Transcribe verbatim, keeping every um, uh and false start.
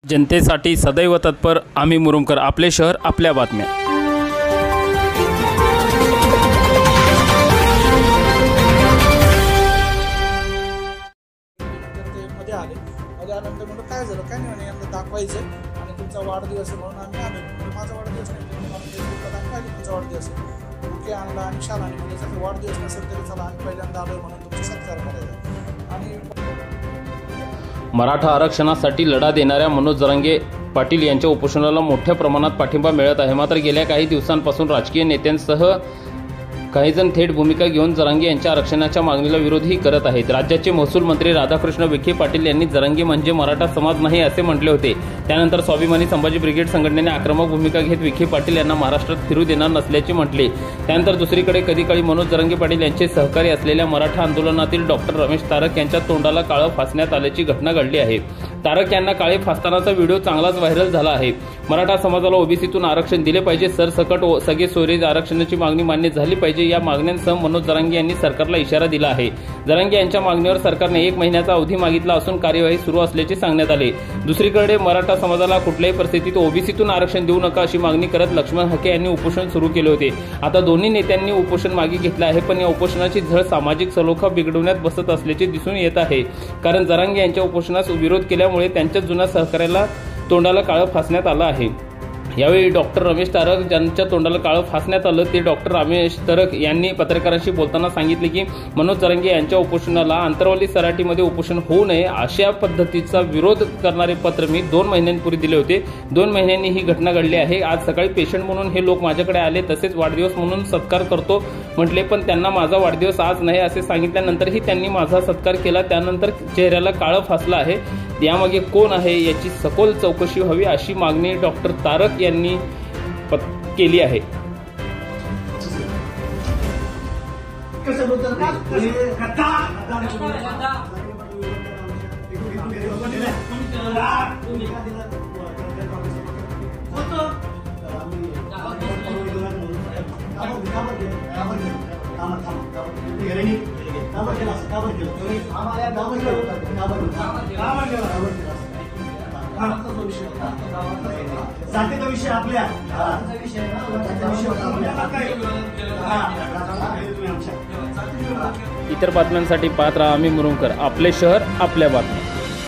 जनतेसाठी सदैव तत्पर आम्ही मुरुमकर, आपले शहर आपल्या बातम्या। मध्ये आले मध्ये आल्यानंतर म्हणलं काय झालं काय नाही यांना दाखवायचं आणि तुमचा वाढदिवस आहे म्हणून आम्ही आलो। माझा वाढदिवस नाही, मला फेसबुकला दाखवायला तुमचा वाढदिवस आहे, बुके आणला आणि शाल आणि म्हणजे जर वाढदिवस नसेल तरी चला आम्ही पहिल्यांदा आलो म्हणून तुमचा सत्कार करायचा। आणि मराठा आरक्षणासाठी लढा देणाऱ्या मनोज जरांगे पाटील यांच्या उपोषणाला मोठ्या प्रमाणात पाठिंबा मिळत आहे। मात्र गेल्या काही दिवसांपासून राजकीय नेत्यांसह काही जण थेट भूमिका घेऊन जरांगे यांच्या आरक्षणाच्या मागणीला विरोधही करत आहेत। राज्याचे महसूल मंत्री राधाकृष्ण विखे पाटील यांनी जरांगे म्हणजे मराठा समाज नाही असे म्हटले होते। त्यानंतर स्वाभिमानी संभाजी ब्रिगेड संघटनेने आक्रमक भूमिका घेत विखे पाटील यांना महाराष्ट्रात फिरू देणार नसल्याचे म्हटले। त्यानंतर दुसरीकडे कधी काळी मनोज जरांगे पाटील यांचे सहकारी असलेल्या मराठा आंदोलनातील डॉक्टर रमेश तारक यांच्या तोंडाला काळं फासण्यात आल्याची घटना घडली आहे। तारक यांना काळे फासतानाचा व्हिडिओ चांगलाच व्हायरल झाला आहे। मराठा समाजाला ओबीसीतून आरक्षण दिले पाहिजे, सरसकट सगळे सोयरे आरक्षणाची मागणी मान्य झाली पाहिजे या मागण्यांसह मनोज जरांगे यांनी सरकारला इशारा दिला आहे। जरांगे यांच्या मागणीवर सरकारने एक महिन्याचा अवधी मागितला असून कार्यवाही सुरू असल्याचे सांगण्यात आले। दुसरीकडे मराठा समाजाला कुठल्याही परिस्थितीत ओबीसीतून आरक्षण देऊ नका अशी मागणी करत लक्ष्मण हाके यांनी उपोषण सुरू केले होते। आता दोन्ही नेत्यांनी उपोषण मागे घेतले आहे, पण या उपोषणाची झळ सामाजिक सलोखा बिघडवण्यात बसत असल्याचे दिसून येत आहे। कारण जरांगे यांच्या उपोषणास विरोध केल्यामुळे त्यांच्या जुन्या सहकार्याला तोंडाला काळं फासण्यात आलं आहे। यावेळी डॉक्टर रमेश तारक ज्यांच्या तोंडाला काळं फासण्यात आलं ते डॉक्टर रमेश तारक यांनी पत्रकारांशी बोलताना सांगितले की मनोज जरांगे यांच्या उपोषणाला आंतरवली सराटीमध्ये उपोषण होऊ नये अशा पद्धतीचा विरोध करणारे पत्र मी दोन महिन्यांपूर्वी दिले होते। दोन महिन्यांनी ही घटना घडली आहे। आज सकाळी पेशंट म्हणून हे लोक माझ्याकडे आले, तसेच वाढदिवस म्हणून सत्कार करतो म्हटले, पण त्यांना माझा वाढदिवस आज नाही असे सांगितल्यानंतरही त्यांनी माझा सत्कार केला। त्यानंतर चेहऱ्याला काळं फासलं आहे। यामागे कोण आहे याची सखोल चौकशी व्हावी अशी मागणी डॉक्टर तारक यांनी केली आहे। जातीचा विषय आपल्या इतर बातम्यांसाठी पाहत राहा आम्ही मुरुमकर, आपले शहर आपल्या बातम्या।